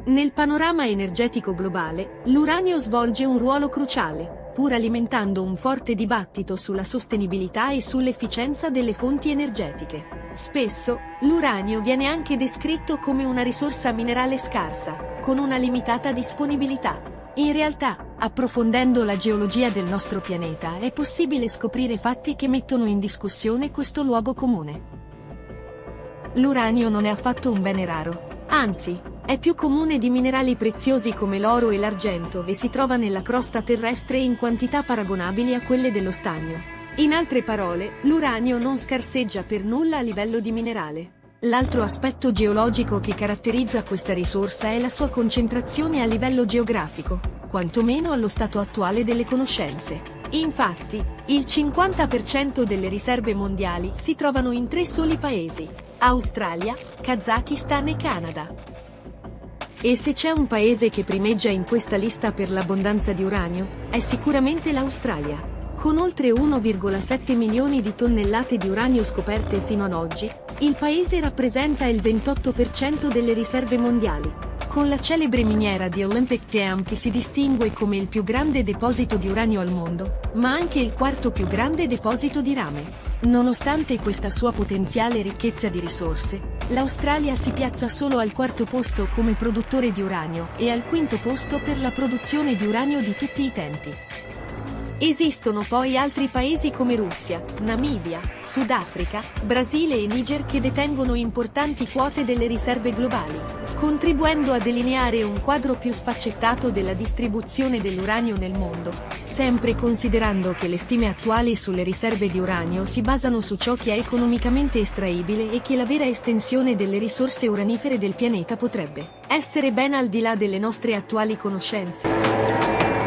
Nel panorama energetico globale, l'uranio svolge un ruolo cruciale, pur alimentando un forte dibattito sulla sostenibilità e sull'efficienza delle fonti energetiche. Spesso, l'uranio viene anche descritto come una risorsa minerale scarsa, con una limitata disponibilità. In realtà, approfondendo la geologia del nostro pianeta, è possibile scoprire fatti che mettono in discussione questo luogo comune. L'uranio non è affatto un bene raro, anzi, è più comune di minerali preziosi come l'oro e l'argento e si trova nella crosta terrestre in quantità paragonabili a quelle dello stagno. In altre parole, l'uranio non scarseggia per nulla a livello di minerale. L'altro aspetto geologico che caratterizza questa risorsa è la sua concentrazione a livello geografico, quantomeno allo stato attuale delle conoscenze. Infatti, il 50% delle riserve mondiali si trovano in 3 soli paesi: Australia, Kazakistan e Canada. E se c'è un paese che primeggia in questa lista per l'abbondanza di uranio, è sicuramente l'Australia. Con oltre 1,7 milioni di tonnellate di uranio scoperte fino ad oggi, il paese rappresenta il 28% delle riserve mondiali, con la celebre miniera di Olympic Dam che si distingue come il più grande deposito di uranio al mondo, ma anche il quarto più grande deposito di rame. Nonostante questa sua potenziale ricchezza di risorse, l'Australia si piazza solo al 4° posto come produttore di uranio e al 5° posto per la produzione di uranio di tutti i tempi. Esistono poi altri paesi come Russia, Namibia, Sudafrica, Brasile e Niger che detengono importanti quote delle riserve globali, contribuendo a delineare un quadro più sfaccettato della distribuzione dell'uranio nel mondo, sempre considerando che le stime attuali sulle riserve di uranio si basano su ciò che è economicamente estraibile e che la vera estensione delle risorse uranifere del pianeta potrebbe essere ben al di là delle nostre attuali conoscenze.